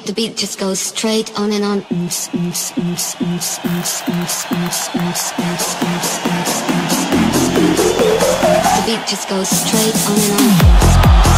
The beat just goes straight on and on. The beat just goes straight on and on.